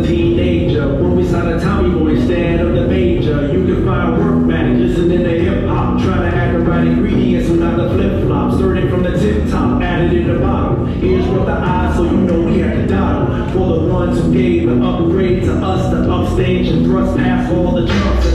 a teenager. When we signed a Tommy Boy instead of the major. You can find work back, listening to hip hop. Trying to add the right ingredients without the flip flop. Starting from the tip top, added in the bottom. Here's what the eyes, so you know we had to dottle. For the ones who gave the upgrade to us, the upstage and thrust past all the trumps.